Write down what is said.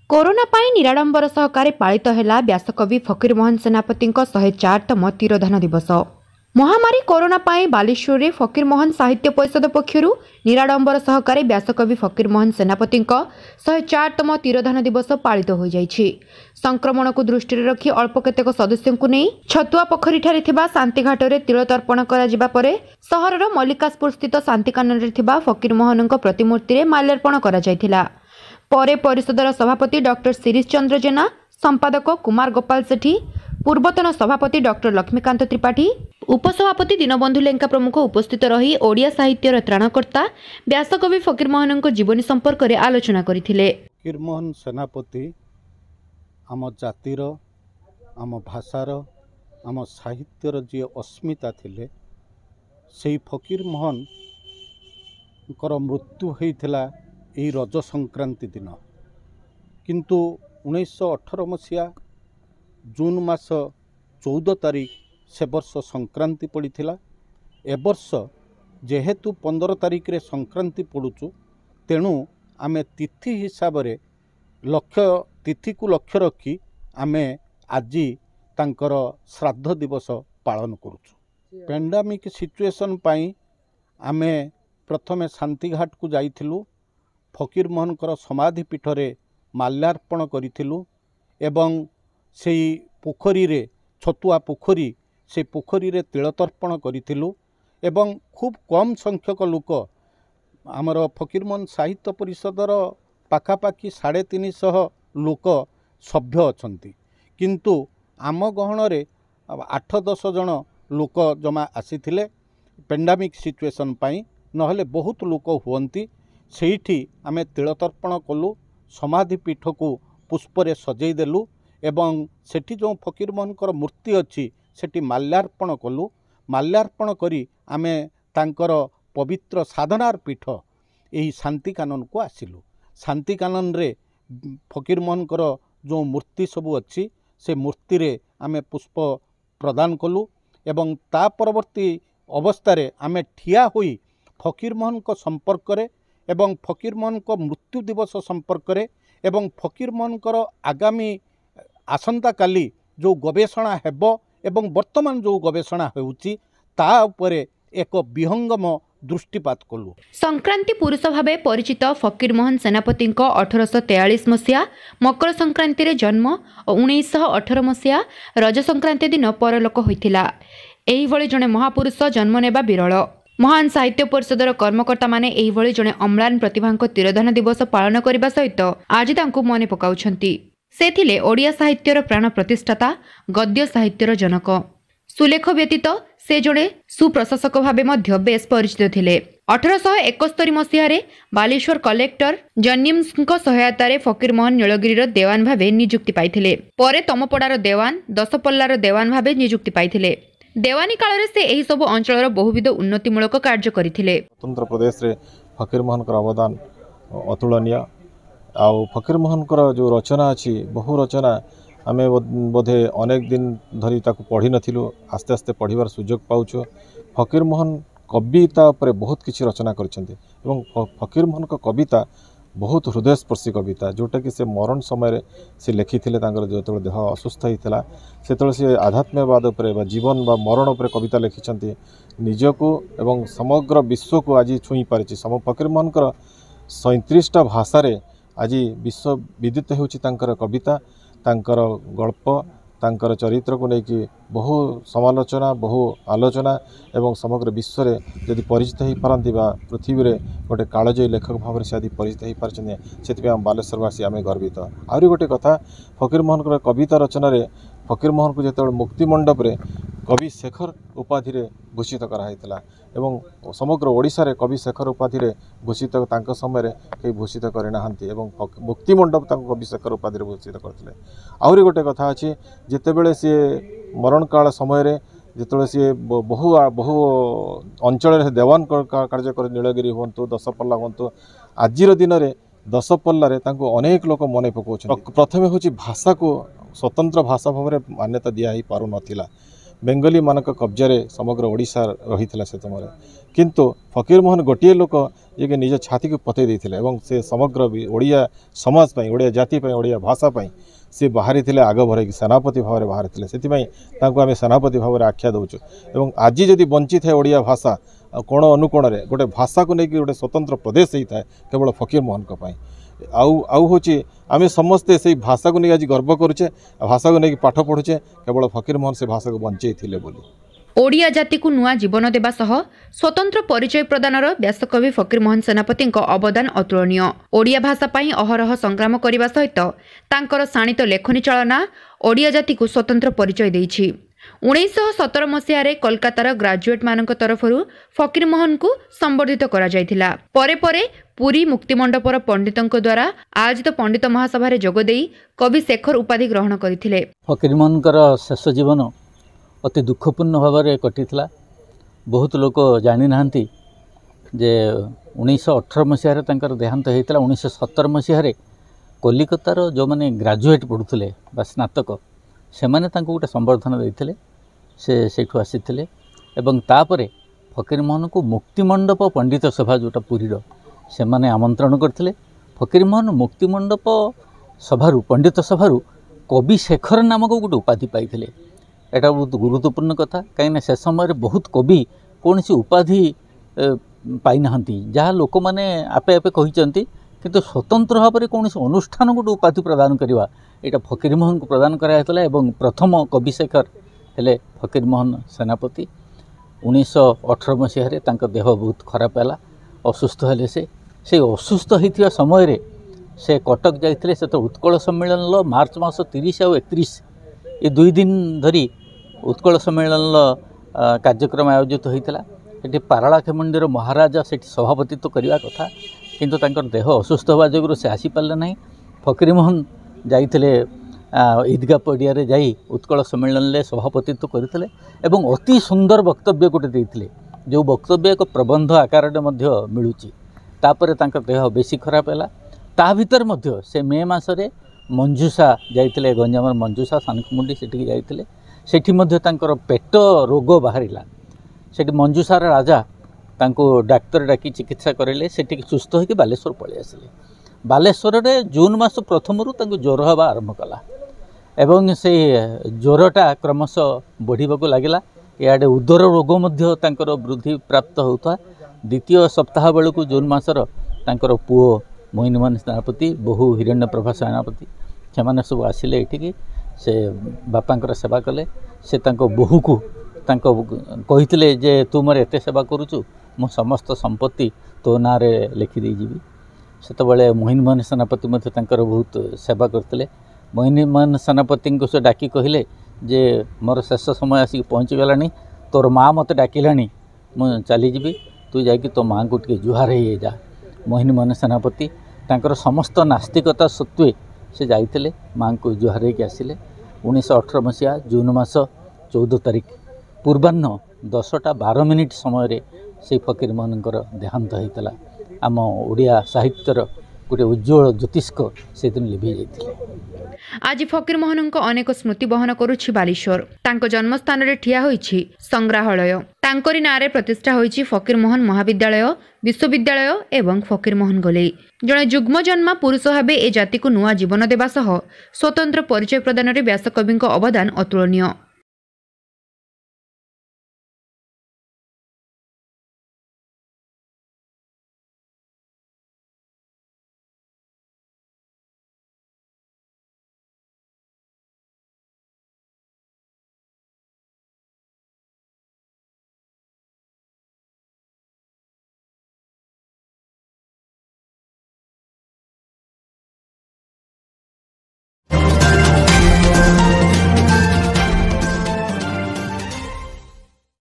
Corona पाई निराडंबर सहकारे पालित हेला व्यासकवि फकीरमोहन सेनापति 104तम तिरोधान दिवस। महामारी कोरोना पाई बालेश्वर में फकीरमोहन साहित्य परिषद पक्षरु निराडंबर सहकारे व्यासकवि फकीरमोहन सेनापति 104तम तिरोधान दिवस पालित हो जाइछि। संक्रमण को दृष्टि रखी अल्प केतेक सदस्यों को नहीं छतुआ पोखरी ठारे थिबा शांतिघाट रे तिल तर्पण करा जिबा परे सहरर मल्लिकासपुर स्थित शांतिकानन रे थिबा फकीरमोहन माल्यार्पण रे माल्यार्पण करा जायथिला। परे परिषदर सभापति डॉक्टर शिरीष चंद्र जेना, संपादक कुमार गोपाल सेठी, पूर्वतन सभापति डॉक्टर लक्ष्मीकांत त्रिपाठी, उपसभापति दीनबंधु लेंका प्रमुख उपस्थित रही ओडिया साहित्यर त्राणकर्ता व्यासकवि फकीरमोहन जीवनी संपर्क में आलोचना करथिले। फकीरमोहन सेनापति आम जातिर, आम भाषार, आम साहित्यर जी अस्मिता थिले, से फकीरमोहन मृत्यु होइथिला यही रज संक्रांति दिन। किंतु 1918 मसीहा जून मास 14 तारीख से वर्ष संक्रांति पड़ीथिला। ए वर्ष जेहेतु 15 तारीख रे संक्रांति पड़ुचु, तेणु आमे तिथि हिसाब रे तिथि को लक्ष्य रखी आमे आज तांकर श्राद्ध दिवस पालन करुचु। पेंडेमिक सिचुएशन पाई आमे प्रथमे शांतिघाट को जाइथिलु, फकीरमोहन समाधि पीठ रे माल्यार्पण करिथिलु एवं सेई पोखरी रे छतुआ पोखरी से पोखरी रे तिलतर्पण करिथिलु एवं खूब कम संख्यक लोक आमर फकीरमोहन साहित्य परिषदर पाखापाखि 350 लोक सभ्य अछंती, किंतु आम गहण रे 8-10 जन लोक जमा आसीथिले पेंडेमिक सिचुएशन पाई, नहले बहुत लोक हुअंती। सेठी आमे तिलतर्पण कलु, समाधि पीठ को पुष्परे सजई देलु एवं सेठी जो फकीरमोहन मूर्ति अच्छी सेठी माल्यार्पण कलु। माल्यार्पण करी आमे तांकर पवित्र साधनार पीठ यही शांतिकानन को आसिलु। शांतिकानन रे फकीरमोहन जो मूर्ति सबू अच्छी से मूर्ति रे आमे पुष्प प्रदान कलु एवं ता परवर्ती अवस्था आमे ठिया होई फकीरमोहन संपर्क रे एवं फकीरमोहन मृत्यु दिवस संपर्क रे एवं फकीरमोहन आगामी आसंता काली जो गवेषणा हेबो एवं वर्तमान जो गवेषणा होउची ता उपरे एक विहंगम दृष्टिपात कलु। संक्रांति पुरुष भावे परिचित फकीरमोहन सेनापति 1843 मसीहा मकर संक्रांति रे जन्म और 1918 मसीहा रज संक्रांति दिन परलोक होइथिला। एही भली जने महापुरुष जन्म नेबा विरल। महान साहित्य परिषदर कर्मकर्ता माने एही भली जने अम्लान प्रतिभांको तिरोधान दिवस पालन करने सहित आज तांको मने पकाउछंती। से थिले ओडिया साहित्यर प्राण प्रतिष्ठाता, गद्य साहित्यर जनक। सुलेख व्यतीत से जड़े सुप्रशासक भावे मध्य बेस परिचित थिले। 1871 मसीह बालेश्वर कलेक्टर जन्निम्सଙ୍କ सहायतारे फकीरमोहन नीलगिरीर देवान भावे नियुक्ति पाइथिले। परे तमपड़ार देवान, दशपल्लार देवान भावे नियुक्ति पाइथिले। देवानी काल रे से एही सब अंचलर बहुविध उन्नतिमूलक कार्य करिथिले। स्वतंत्र प्रदेश रे फकीरमोहन अवदान अतुलनीय। आउ फकीरमोहन जो रचना अच्छी बहु रचना आमे बोधे अनेक दिन धरी ताकू पढ़ी नथिलु, आस्ते आस्ते पढ़िबार सुजोग पाउछु। फकीरमोहन कविता पर बहुत किछि रचना करछन्ते एवं फकीरमोहन कविता बहुत हृदयस्पर्शी कविता, जोटा कि से मरण समय से लिखिथिले। जो देह असुस्थ होता से से आध्यात्मवाद उपर जीवन बा मरण उपर कविता लिखिछन्ति। निजको एवं समग्र विश्व को आज छुई पारिछि। फकीरमोहन 37टा भाषा रे आज विश्व विदित होउछि तांकर कविता, तांकर गल्प, तांकर चरित्र को लेकिन बहु समालोचना, बहु आलोचना एवं समग्र विश्व रे यदि परिचित हो पारती पृथ्वी रे गोटे कालजयी लेखक भाव से यदि परिचित हो पारे से बालेश्वरवासी आम गर्वित। आहरी गोटे कथा, फकीरमोहन कविता रचन रे फकीरमोहन को जो मुक्तिमंडप रे कवि शेखर उपाधि रे भूषित कराइला एवं समग्र ओडिशा रे कवि शेखर उपाधि रे भूषित तांक समय कई भूषित करना एवं मुक्तिमंडप कवि शेखर उपाधि रे भूषित करते। आहरी गोटे कथा अच्छी, जितेबले सी मरण काल समय जिते सी बहु बहु अंचल देवान कार्य कर नीलगिरी हूँ, दशपल्ला हूँ, आज दिन में दशपल्लारे अनेक लोक मन पकाउछन्। प्रथमे हूँ भाषा को स्वतंत्र भाषा भाव में मान्यता दिया पार नाला। बेंगली मानक कब्जारे समग्र ओडिशा रही से समय किंतु फकीरमोहन गोटे लोक जे कि निज छाती को पतई देते एवं से समग्र ओडिया समाज पाई ओडिया जाति पाई ओडिया भाषा पाई से बाहरी थे आग भर सेनापति भाव में बाहरी थे से आम सेनापति भाव में आख्या दौचु एवं आज जदि बंची थाए ओडिया भाषा कोण अनुकोण में गोटे भाषा को लेकिन गोटे स्वतंत्र प्रदेश होता है केवल फकीरमोहन आउ हूँ आम समस्ते से भाषा को नहीं आज गर्व करुचे भाषा को लेकिन पाठ पढ़ुचे केवल फकीरमोहन से भाषा को बंचे थे बोली ओडिया जाति को नुआ जीवन देवा सह स्वतंत्र परिचय प्रदानर व्यासकवि फकीरमोहन सेनापति अवदान अतुलनीय। ओडिया भाषा पाई अहरह संग्राम करने सहित तांकर शाणित लेखनी चलना ओडिया जाति को स्वतंत्र परिचय देइछि। 1917 मसीह कोलकातार ग्राजुएट मानक तरफरु फकीरमोहन को संबर्धित करा जायथिला। परे परे पुरी मुक्तिमंडपर पंडितों द्वारा आयोजित पंडित महासभा जोगदेई कवि शेखर उपाधि ग्रहण करथिले। फकीरमोहन शेष जीवन अति दुखपूर्ण भाव में कटी बहुत लोक जानी ना जे 1918 मसीह देहांत होता 1917 मसीह कलिकतार जो मैंने ग्राजुएट पढ़ुले बा स्नातक से मैंने गोटे संबर्धना देते से आसी तापर फकीरमोहन को मुक्तिमंडप पंडित सभा जोटा पुरीर से मैंने आमंत्रण करते। फकीरमोहन मुक्तिमंडप सभारू पंडित सभारू कवि शेखर नामक गोटे उपाधि पाई एटा बहुत गुरुत्वपूर्ण कथा कहीं से समय बहुत कवि कौन सी उपाधि पाई ना जहाँ लोक मैंने आपे आपे कहते किंतु स्वतंत्र भाव में कौन अनुष्ठान गोटे उपाधि प्रदान करवा यहाँ फकीरमोहन को प्रदान कराइला एवं प्रथम कवि शेखर हेले फकीरमोहन सेनापति 1918 मसीह देह बहुत खराब है असुस्थ हेले से असुस्थ होता समय से कटक जाते से तो उत्कल सम्मेलन मार्च मास 30 और 31 ये 2 दिन धरी उत्कल सम्मेलन कार्यक्रम आयोजित होता है। पारालाखेमुंडीर महाराजा से सभापतित्व करने कथा किंतु तांकर देह असुस्थ होगा जो से आसीपारे ना। फकीरमोहन जाइए ईदगाह पड़िया जाई उत्कल सम्मेलन में सभापतित्व करते एवं अति सुंदर वक्तव्य गोटे देते जो वक्तव्य एक प्रबंध आकार मिलूँ तापर देह बेसी खराब है ता भीतर मध्य से मे मासरे मंजूषा जाइए गंजाम मंजूषा सानखमुंडी से जाइए सेठी मध्य तांकर पेट रोग बाहरिला सेठी मंजूषार राजा तांको डाक्तर डाकी चिकित्सा करेले सेठी सुस्थ होकर बालेश्वर पलि आसिले। बालेश्वर में जून मास प्रथम ज्वर हवा आरंभ कला एवं से ज्वरटा क्रमश बढ़िबा लगिला। इआडे उदर रोग मध्य तांकर वृद्धि प्राप्त होता। द्वितीय सप्ताह बेलू जून मासर तांकर पुओ मोहिनीमोहन सेनापति बहु हिरण्यप्रभा सेनापति से सब आसिले एठिकी से बापांकर सेवा कले से बोहू को कही जे तू मोर एत सेवा करुचु मो समस्त संपत्ति तो ना लिखिदे जीवी से मोहिनीमोहन सेनापति बहुत सेवा करते। मोहिनीमोहन सेनापति को से डाकी कहले जे मोर शेष समय आसिक पहुँची गलानी तोर माँ मत डाकिलानी मु चलीजी तू जाकि तो माँ को टे जुहार हो जा। मोहिनीमोहन सेनापति तांकर समस्त नास्तिकता सत्वे से जाइए माँ को जुहार हो आसिले। 1918 मसीहा जून मास 14 तारिख पूर्वाह्न 10:12 समय से फकीरमोहन देहांत होता। आम ओडिया साहित्यर गोटे उज्ज्वल ज्योतिष्क से दिन लिभि जाइए। आज फकीरमोहन अनेक स्मृति बहन करुछि बालेश्वर। तांको जन्मस्थान रे ठिया होइछि संग्रहालय। तांकरी नारे प्रतिष्ठा होइछि फकीरमोहन महाविद्यालय विश्वविद्यालय एवं फकीरमोहन गोलेई। जड़े जुग्म जन्मा पुरुष भावे ए जाति को नुआ जीवन देवा सह स्वतंत्र परिचय प्रदान रे व्यासकवि अवदान अतुलनीय।